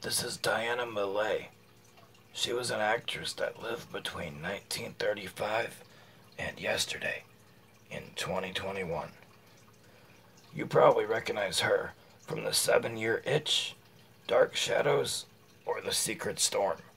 This is Diana Millay. She was an actress that lived between 1935 and yesterday in 2021. You probably recognize her from The 7 Year Itch, Dark Shadows, or The Secret Storm.